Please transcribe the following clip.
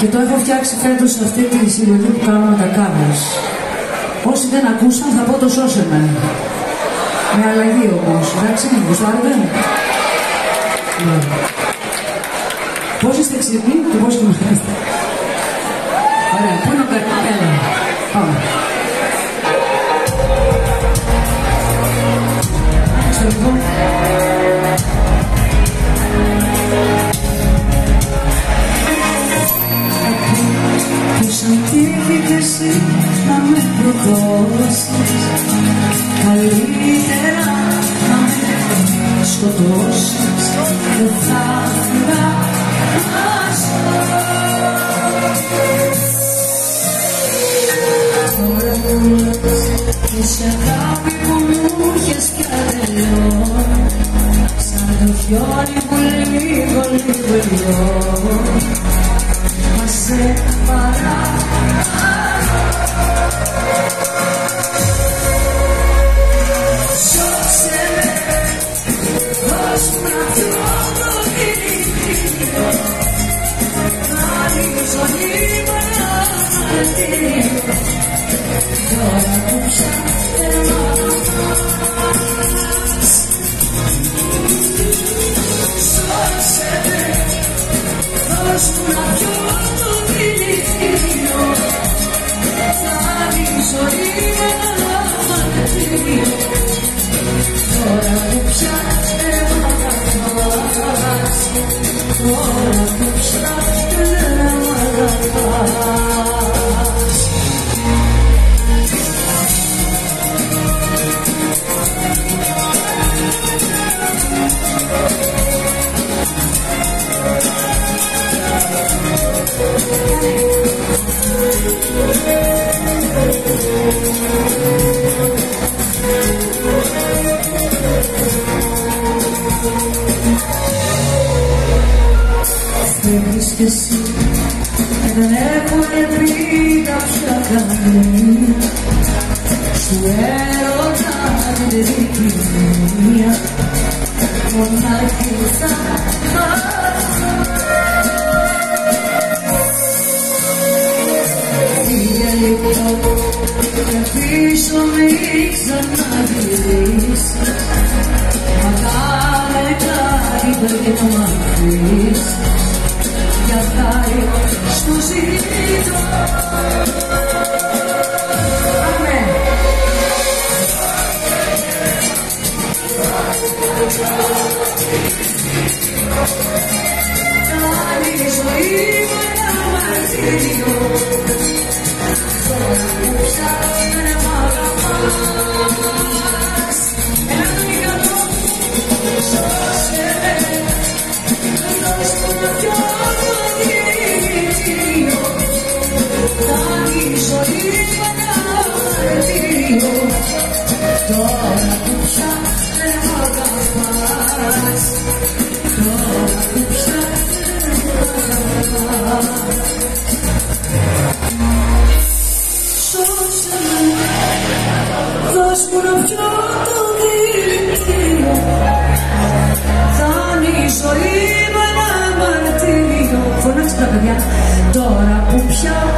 Και το έχω φτιάξει φέτος σε αυτή τη συλλογή που κάνουμε τα covers. Όσοι δεν ακούσαν θα πω το σώσε με. Με αλλαγή όμως, εντάξει, μην γουστάρετε. Πώς είστε ξύπνοι και πώς κοιμάστε. Ωραία, πού είναι ο Έλα, πάμε. Στο λοιπόν. Σαν τύχη κι εσύ να με προδώσεις, καλύτερα να με σκοτώσεις. Δεν θα φυλάσω τώρα που λες και σε αγάπη που μου είχες κι αδελειώνει, σαν το χιόνι που λίγο λιώνει. Μα σε σώσε με, δώσ' μου να πιω το δηλητήριο, άλλη ζωή με ένα μαρτύριο. Τώρα που πια δεν αγαπάς, σώσε με, δώσ' μου να πιω το δηλητήριο, άλλη ζωή με ένα μαρτύριο. Τώρα που πια δεν μ' αγαπάς, τώρα που πια δεν μ' αγαπάς. Φεύγεις κι εσύ και δεν έχουνε πει τα πια καμία, σου έρωτα την δικαιοσύνη, μονάχη θα φύγε λοιπόν και πίσω μη ξαναγυρίσεις, μα κάνε κάτι πριν να μ' αφήσεις. Για χάρη σου ζητώ. Αμέ. Άλλη ζωή με ένα μαρτύριο, τώρα που πια δεν μ' αγαπάς. Ένα μικρό σώσε με, δώσ' μου να πιω το δηλητήριο, άλλη ζωή με ένα μαρτύριο. Τώρα που πια δεν μ' αγαπάς, τώρα που πια δεν μ' αγαπάς. Σώσε με, δώσ' μου να πιω το δηλητήριο, θα είναι η ζωή με ένα μαρτύριο. Φωνάξτε τα παιδιά, τώρα που πια